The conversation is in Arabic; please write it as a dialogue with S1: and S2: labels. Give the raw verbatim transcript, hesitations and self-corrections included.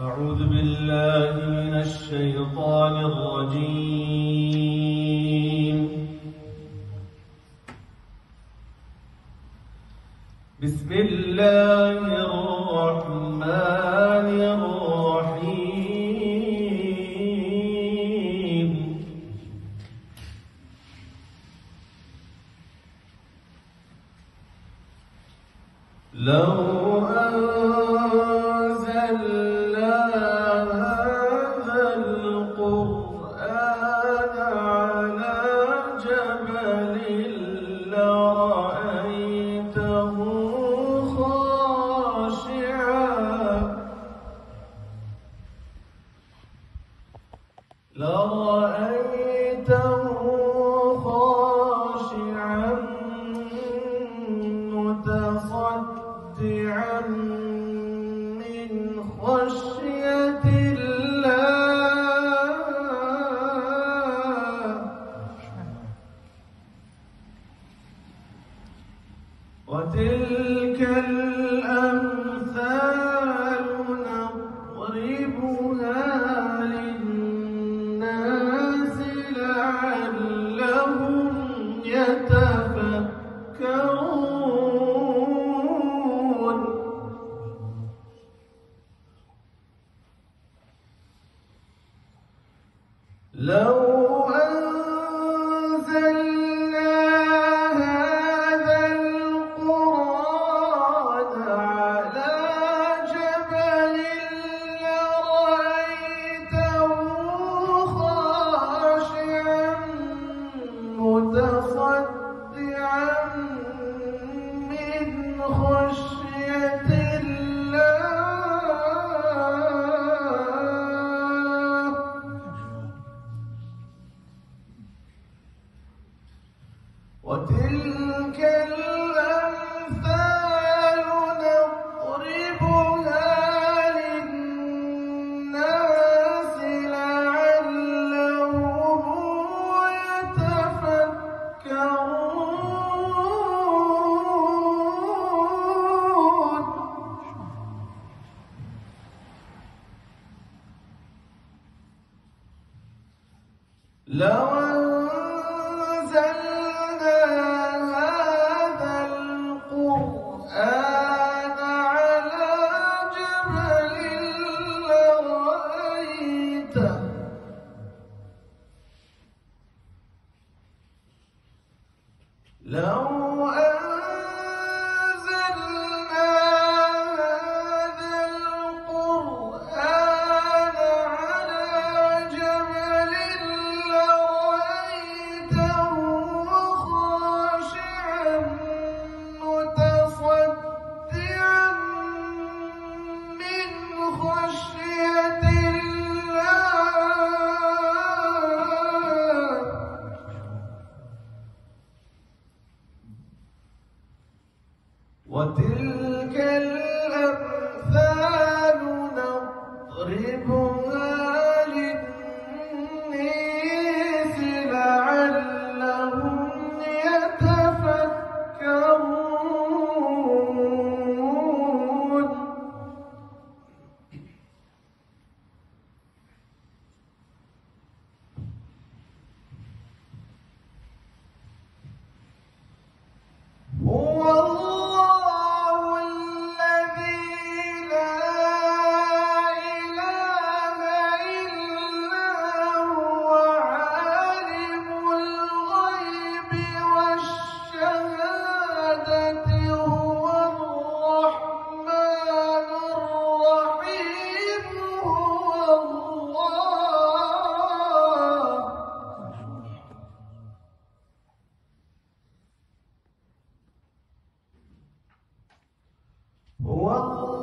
S1: أعوذ بالله من الشيطان الرجيم. بسم الله الرحمن الرحيم. لو أنزلنا هذا القرآن على جبل لرأيته خاشعا لرأيته خاشعا متصدعا من خشية الله. وتلك الأمثال نضربها للناس لعلهم يتفكرون. لو أنزلنا هذا القرآن على جبل لرأيته خاشعا متصدعا من خشية الله. وتلك الأمثال نضربها للناس لعلهم يتفكرون. لو أنزلنا هذا القرآن على جبل لرأيته لو أنزلنا هذا القرآن على جبل لرأيته خاشعا متصدعا من خشية الله. وتلك الأمثال نضربها للناس لعلهم يتفكرون. هو الله الذي لا إله إلا هو عالم الغيب والشهادة هو الرحمن الرحيم. هو الله. هو